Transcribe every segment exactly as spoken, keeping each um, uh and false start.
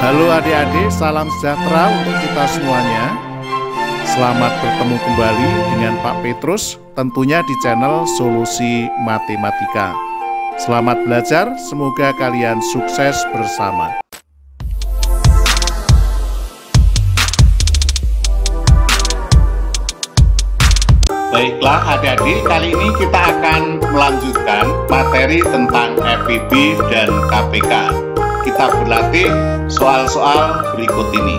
Halo adik-adik, salam sejahtera untuk kita semuanya. Selamat bertemu kembali dengan Pak Petrus, tentunya di channel Solusi Matematika. Selamat belajar, semoga kalian sukses bersama. Baiklah adik-adik, kali ini kita akan melanjutkan materi tentang F E B dan K P K. Kita berlatih soal-soal berikut ini.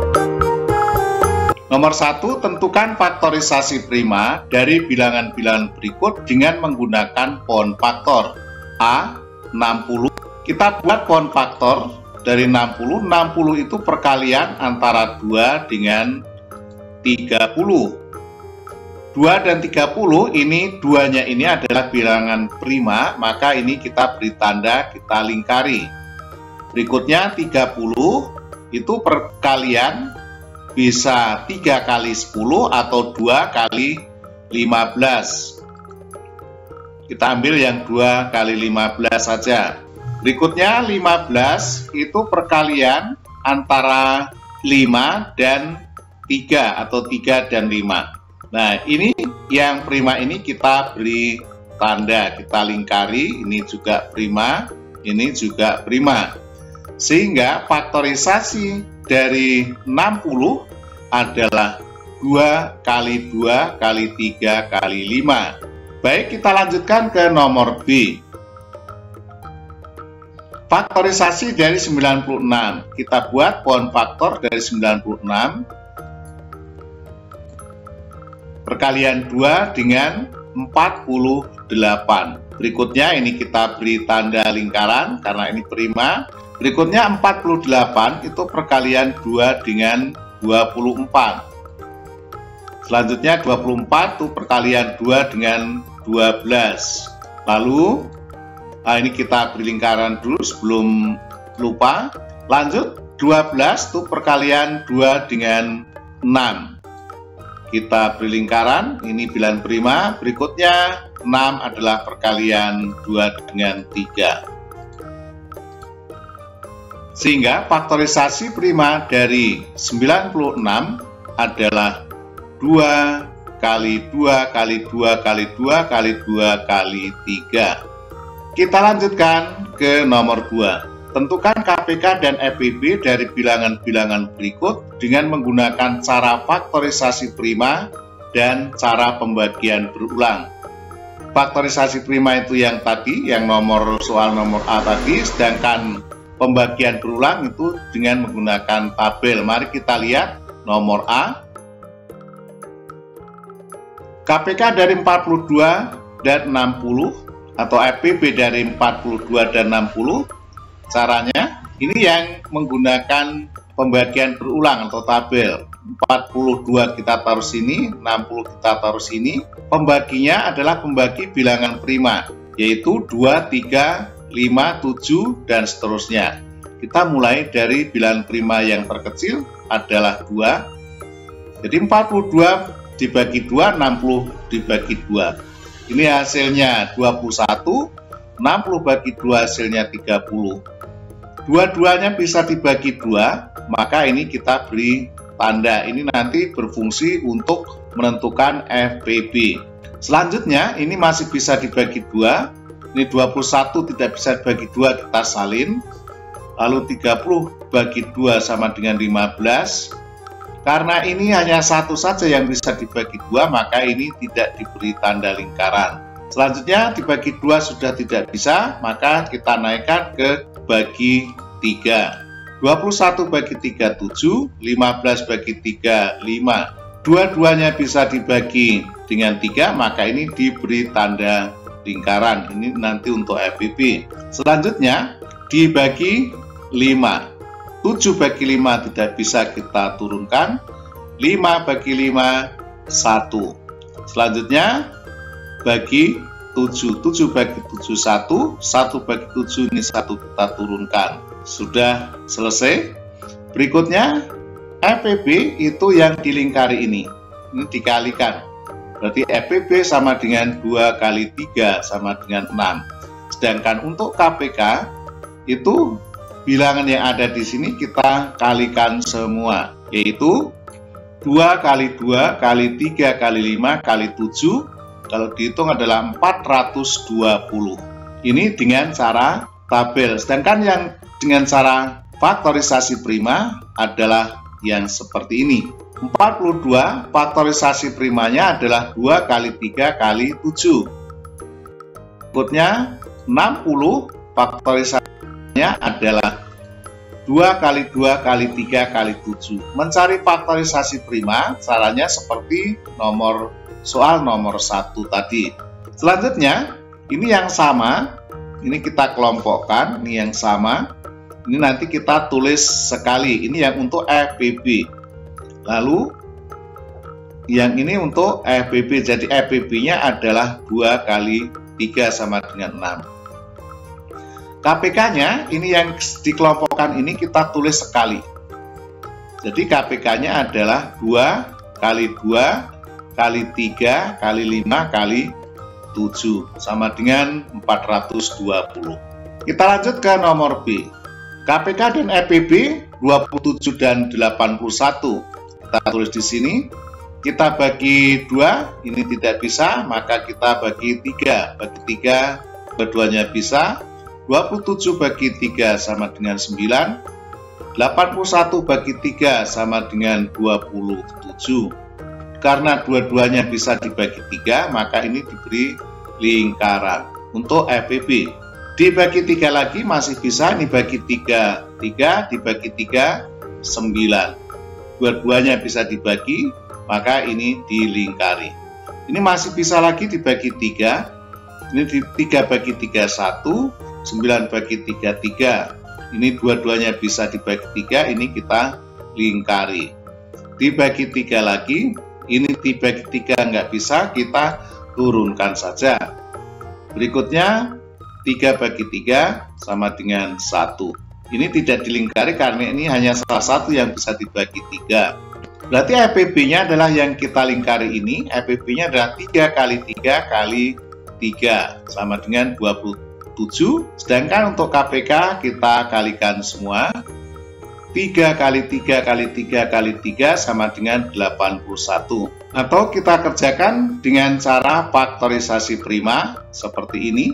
Nomor satu, tentukan faktorisasi prima dari bilangan-bilangan berikut dengan menggunakan pohon faktor. A, enam puluh. Kita buat pohon faktor dari enam puluh. enam puluh itu perkalian antara dua dengan tiga puluh. dua dan tiga puluh ini, duanya ini adalah bilangan prima, maka ini kita beri tanda, kita lingkari. Berikutnya tiga puluh itu perkalian bisa tiga kali sepuluh atau dua kali lima belas. Kita ambil yang dua kali lima belas saja. Berikutnya lima belas itu perkalian antara lima dan tiga atau tiga dan lima. Nah, ini yang prima ini kita beri tanda, kita lingkari, ini juga prima, ini juga prima. Sehingga faktorisasi dari enam puluh adalah dua kali dua kali tiga kali lima. Baik, kita lanjutkan ke nomor B. Faktorisasi dari sembilan puluh enam. Kita buat pohon faktor dari sembilan puluh enam. Perkalian dua dengan empat puluh delapan. Berikutnya ini kita beri tanda lingkaran karena ini prima. Berikutnya empat puluh delapan itu perkalian dua dengan dua puluh empat. Selanjutnya dua puluh empat itu perkalian dua dengan dua belas. Lalu nah ini kita beri lingkaran dulu sebelum lupa. Lanjut dua belas itu perkalian dua dengan enam. Kita beri lingkaran, ini bilangan prima. Berikutnya enam adalah perkalian dua dengan tiga. Sehingga faktorisasi prima dari sembilan puluh enam adalah dua kali dua kali dua kali dua kali dua kali tiga. Kita lanjutkan ke nomor dua. Tentukan K P K dan F E B dari bilangan-bilangan berikut dengan menggunakan cara faktorisasi prima dan cara pembagian berulang. Faktorisasi prima itu yang tadi, yang nomor soal nomor A tadi, sedangkan pembagian berulang itu dengan menggunakan tabel. Mari kita lihat nomor A. K P K dari empat puluh dua dan enam puluh atau F E B dari empat puluh dua dan enam puluh. Caranya ini yang menggunakan pembagian berulang atau tabel. empat puluh dua kita taruh sini, enam puluh kita taruh sini. Pembaginya adalah pembagi bilangan prima, yaitu dua, tiga, lima, tujuh, dan seterusnya. Kita mulai dari bilangan prima yang terkecil adalah dua. Jadi empat puluh dua dibagi dua, enam puluh dibagi dua. Ini hasilnya dua puluh satu, enam puluh bagi dua hasilnya tiga puluh. Dua-duanya bisa dibagi dua, maka ini kita beri tanda. Ini nanti berfungsi untuk menentukan F E B. Selanjutnya, ini masih bisa dibagi dua. Ini dua puluh satu tidak bisa dibagi dua, kita salin. Lalu tiga puluh bagi dua sama dengan lima belas. Karena ini hanya satu saja yang bisa dibagi dua, maka ini tidak diberi tanda lingkaran. Selanjutnya dibagi dua sudah tidak bisa, maka kita naikkan ke bagi tiga. dua puluh satu bagi tiga, tujuh. lima belas bagi tiga, lima. Dua-duanya bisa dibagi dengan tiga, maka ini diberi tanda lingkaran. Ini nanti untuk F E B. Selanjutnya dibagi lima. tujuh bagi lima tidak bisa kita turunkan. lima bagi lima, satu. Selanjutnya bagi tujuh. tujuh bagi tujuh, satu. satu bagi tujuh, ini satu kita turunkan. Sudah selesai. Berikutnya F E B itu yang dilingkari ini. Ini dikalikan. Berarti F E B sama dengan dua kali tiga sama dengan enam. Sedangkan untuk K P K itu bilangan yang ada di sini kita kalikan semua, yaitu dua kali dua kali tiga kali lima kali tujuh, kalau dihitung adalah empat ratus dua puluh. Ini dengan cara tabel. Sedangkan yang dengan cara faktorisasi prima adalah yang seperti ini. empat puluh dua faktorisasi primanya adalah dua kali tiga kali tujuh. Berikutnya enam puluh faktorisasinya adalah dua kali dua kali tiga kali tujuh. Mencari faktorisasi prima caranya seperti nomor soal nomor satu tadi. Selanjutnya, ini yang sama, ini kita kelompokkan, ini yang sama. Ini nanti kita tulis sekali, ini yang untuk F B B. Lalu yang ini untuk F B B, jadi F B B-nya adalah dua kali tiga sama dengan enam. K P K-nya, ini yang dikelompokkan ini kita tulis sekali. Jadi K P K-nya adalah dua kali dua kali tiga kali lima kali tujuh sama dengan empat ratus dua puluh. Kita lanjut ke nomor B. K P K dan F B B dua puluh tujuh dan delapan puluh satu. Kita tulis di sini. Kita bagi dua, ini tidak bisa, maka kita bagi tiga. Bagi tiga, keduanya bisa. dua puluh tujuh bagi tiga sama dengan sembilan. delapan puluh satu bagi tiga sama dengan dua puluh tujuh. Karena dua-duanya bisa dibagi tiga, maka ini diberi lingkaran. Untuk F B B, dibagi tiga lagi masih bisa, ini bagi tiga, tiga dibagi tiga, sembilan. Dua-duanya bisa dibagi, maka ini dilingkari. Ini masih bisa lagi dibagi tiga, ini tiga bagi tiga, satu, sembilan bagi tiga, tiga. Ini dua-duanya bisa dibagi tiga, ini kita lingkari. Dibagi tiga lagi, ini dibagi tiga nggak bisa, kita turunkan saja. Berikutnya, tiga bagi tiga sama dengan satu. Ini tidak dilingkari karena ini hanya salah satu yang bisa dibagi tiga. Berarti F B B-nya adalah yang kita lingkari ini. F B B-nya adalah tiga kali tiga kali tiga sama dengan dua puluh tujuh. Sedangkan untuk K P K kita kalikan semua. tiga kali tiga kali tiga kali tiga sama dengan delapan puluh satu. Atau kita kerjakan dengan cara faktorisasi prima seperti ini.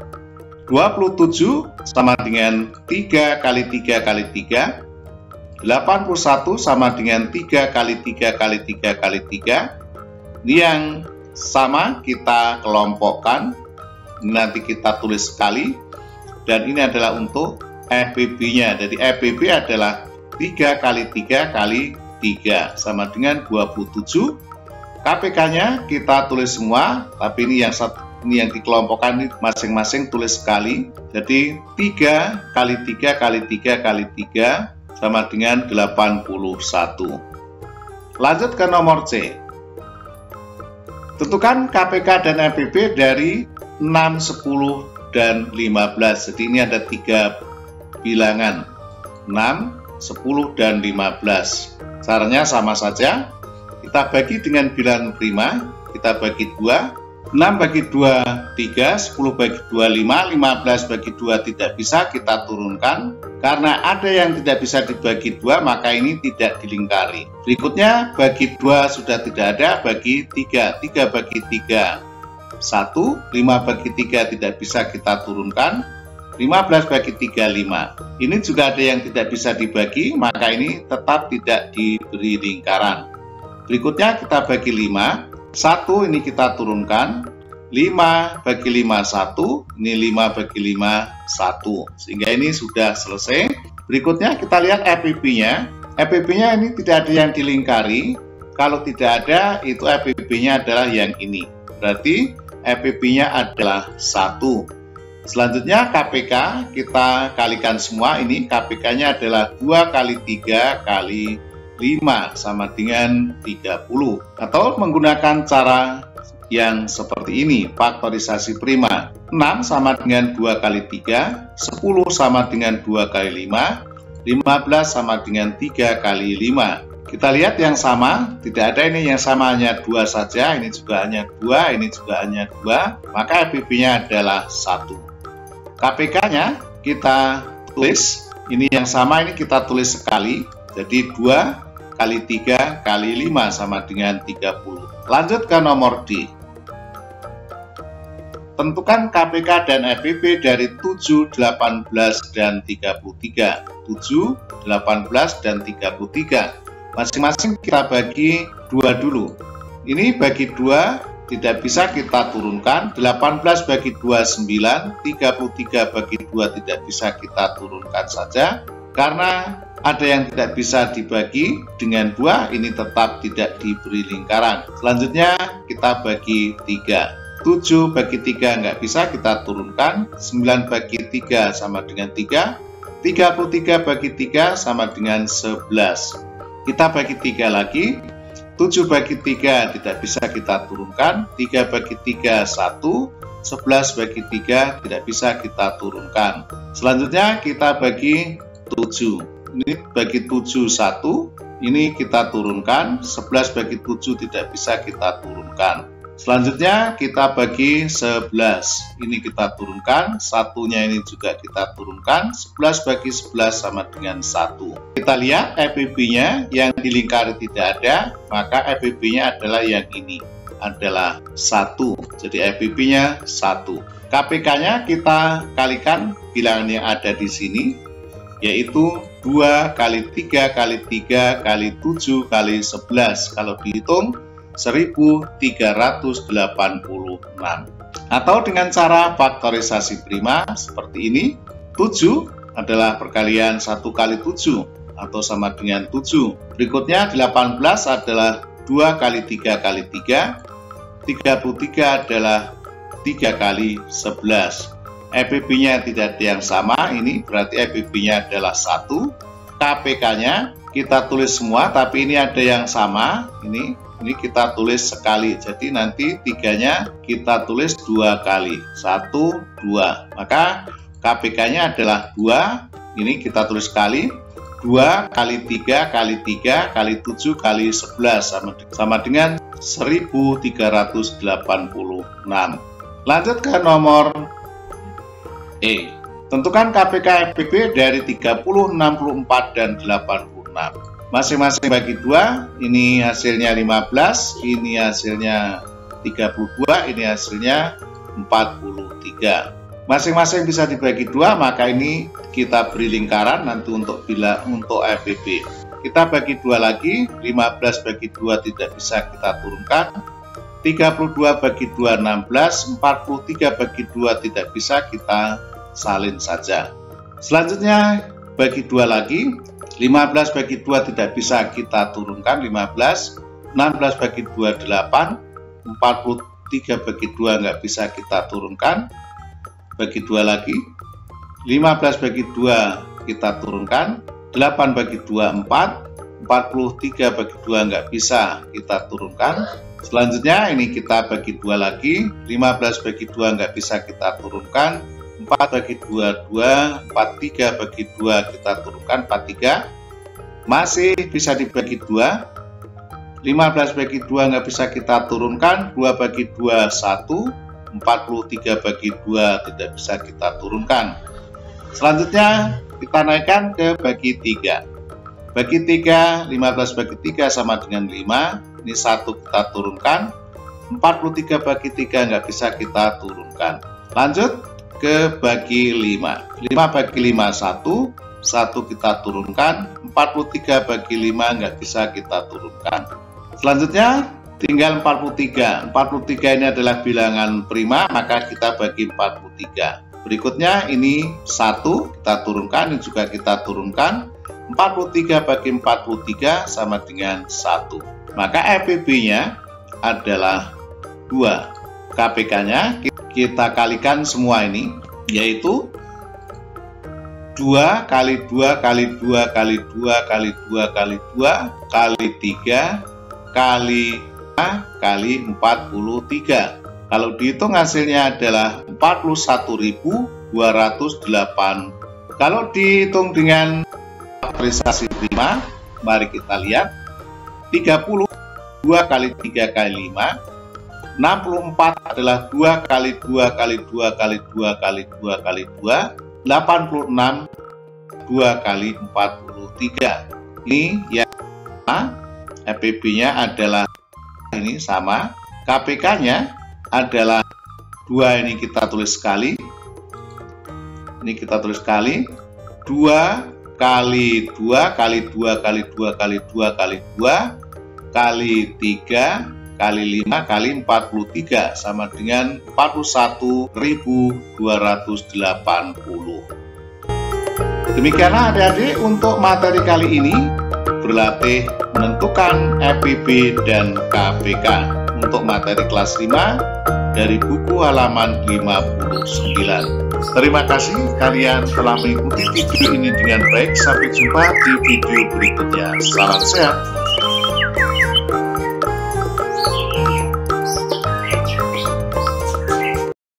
dua puluh tujuh sama dengan tiga kali tiga kali tiga. delapan puluh satu sama dengan tiga kali tiga kali tiga kali tiga. Ini yang sama kita kelompokkan. Nanti kita tulis sekali. Dan ini adalah untuk F B B-nya. Jadi F B B adalah tiga kali tiga kali tiga sama dengan dua puluh tujuh. K P K-nya kita tulis semua, tapi ini yang satu, ini yang dikelompokkan ini masing-masing tulis sekali. Jadi tiga kali tiga kali tiga kali tiga sama dengan delapan puluh satu. Lanjut ke nomor C. Tentukan K P K dan F B B dari enam, sepuluh, dan lima belas. Jadi ini ada tiga bilangan, enam, sepuluh, dan lima belas. Caranya sama saja. Kita bagi dengan bilangan prima, kita bagi dua, enam bagi dua, tiga, sepuluh bagi dua, lima, lima belas bagi dua tidak bisa, kita turunkan. Karena ada yang tidak bisa dibagi dua, maka ini tidak dilingkari. Berikutnya, bagi dua sudah tidak ada, bagi tiga, tiga bagi tiga, satu, lima bagi tiga tidak bisa, kita turunkan. lima belas bagi tiga, lima. Ini juga ada yang tidak bisa dibagi, maka ini tetap tidak diberi lingkaran. Berikutnya kita bagi lima, satu ini kita turunkan, lima bagi lima, satu, ini lima bagi lima, satu. Sehingga ini sudah selesai. Berikutnya kita lihat F B B-nya. F B B-nya ini tidak ada yang dilingkari. Kalau tidak ada, itu F B B-nya adalah yang ini. Berarti F B B-nya adalah satu. Selanjutnya K P K, kita kalikan semua. Ini K P K-nya adalah dua kali tiga kali lima sama dengan tiga puluh. Atau menggunakan cara yang seperti ini, faktorisasi prima. enam sama dengan dua kali tiga, sepuluh sama dengan dua kali lima, lima belas sama dengan tiga kali lima. Kita lihat yang sama, tidak ada ini yang sama hanya dua saja, ini juga hanya dua, ini juga hanya dua, maka F B B-nya adalah satu. K P K-nya kita tulis Ini yang sama ini kita tulis sekali. Jadi dua kali tiga kali lima sama dengan tiga puluh. Lanjut ke nomor D. Tentukan K P K dan E P B dari tujuh, delapan belas, dan tiga puluh tiga. tujuh, delapan belas, dan tiga puluh tiga. Masing-masing kita bagi dua dulu. Ini bagi dua tidak bisa kita turunkan. delapan belas bagi dua, sembilan. tiga puluh tiga bagi dua tidak bisa kita turunkan saja. Karena ada yang tidak bisa dibagi dengan dua, ini tetap tidak diberi lingkaran. Selanjutnya kita bagi tiga. tujuh bagi tiga nggak bisa kita turunkan. sembilan bagi tiga sama dengan tiga. tiga puluh tiga bagi tiga sama dengan sebelas. Kita bagi tiga lagi. tujuh bagi tiga tidak bisa kita turunkan. tiga bagi tiga, satu. sebelas bagi tiga tidak bisa kita turunkan. Selanjutnya kita bagi tujuh. Ini bagi tujuh, satu. Ini kita turunkan. sebelas bagi tujuh tidak bisa kita turunkan. Selanjutnya kita bagi sebelas. Ini kita turunkan. Satunya ini juga kita turunkan. sebelas bagi sebelas sama dengan satu. Kita lihat E P B-nya yang dilingkari tidak ada, maka E P B-nya adalah yang ini, adalah satu. Jadi E P B-nya satu. K P K-nya kita kalikan bilangan yang ada di sini, yaitu dua kali tiga kali tiga kali tujuh kali sebelas. Kalau dihitung seribu tiga ratus delapan puluh enam. Atau dengan cara faktorisasi prima seperti ini. tujuh adalah perkalian satu kali tujuh atau sama dengan tujuh. Berikutnya delapan belas adalah dua kali tiga kali tiga. tiga puluh tiga adalah tiga kali sebelas. E P B-nya tidak ada yang sama, ini berarti E P B-nya adalah satu. K P K-nya kita tulis semua, tapi ini ada yang sama, ini ini kita tulis sekali. Jadi nanti tiganya kita tulis dua kali, satu, dua. Maka K P K-nya adalah dua, ini kita tulis sekali. dua kali tiga kali tiga kali tujuh kali sebelas sama, sama dengan seribu tiga ratus delapan puluh enam. Lanjut ke nomor E. Tentukan K P K E P B dari tiga puluh, enam puluh empat, dan delapan puluh enam. Masing-masing bagi dua, ini hasilnya lima belas, ini hasilnya tiga puluh dua, ini hasilnya empat puluh tiga. Masing-masing bisa dibagi dua, maka ini kita beri lingkaran nanti untuk bila untuk E P B. Kita bagi dua lagi, lima belas bagi dua tidak bisa kita turunkan. tiga puluh dua bagi dua, enam belas, empat puluh tiga bagi dua tidak bisa kita salin saja. Selanjutnya bagi dua lagi, lima belas bagi dua tidak bisa kita turunkan, lima belas. enam belas bagi dua, delapan. empat puluh tiga bagi dua nggak bisa kita turunkan. Bagi dua lagi, lima belas bagi dua kita turunkan, delapan bagi dua, empat. empat puluh tiga bagi dua nggak bisa kita turunkan. Selanjutnya ini kita bagi dua lagi, lima belas bagi dua nggak bisa kita turunkan, empat bagi dua, dua, empat puluh tiga bagi dua kita turunkan, empat puluh tiga. Masih bisa dibagi dua, lima belas bagi dua nggak bisa kita turunkan, dua bagi dua, satu, empat puluh tiga bagi dua tidak bisa kita turunkan. Selanjutnya kita naikkan ke bagi tiga. Bagi tiga, lima belas bagi tiga sama dengan lima, ini satu kita turunkan, empat puluh tiga bagi tiga nggak bisa kita turunkan. Lanjut ke bagi lima, lima bagi lima, satu, satu kita turunkan, empat puluh tiga bagi lima nggak bisa kita turunkan. Selanjutnya tinggal empat puluh tiga, empat puluh tiga ini adalah bilangan prima, maka kita bagi empat puluh tiga. Berikutnya ini satu kita turunkan, ini juga kita turunkan, empat puluh tiga bagi empat puluh tiga sama dengan satu. Maka E P B-nya adalah dua. K P K-nya kita kalikan semua ini, yaitu dua kali dua kali dua kali dua kali dua kali dua kali tiga kali lima kali empat puluh tiga. Kalau dihitung hasilnya adalah empat puluh satu ribu dua ratus delapan. Kalau dihitung dengan faktorisasi prima, mari kita lihat. Tiga puluh, dua kali tiga kali lima. enam puluh empat adalah dua kali dua kali dua kali dua kali dua kali dua. delapan puluh enam dua kali empat puluh tiga. Ini yang F P B-nya adalah ini sama, K P K-nya adalah dua, ini kita tulis sekali. Ini kita tulis sekali. dua kali dua kali dua kali dua kali dua kali dua kali tiga kali lima kali empat puluh tiga sama dengan empat puluh satu ribu dua ratus delapan puluh. Demikianlah adik-adik untuk materi kali ini, berlatih menentukan F P B dan K P K untuk materi kelas lima dari buku halaman lima puluh sembilan. Terima kasih kalian telah mengikuti video ini dengan baik. Sampai jumpa di video berikutnya. Salam sehat.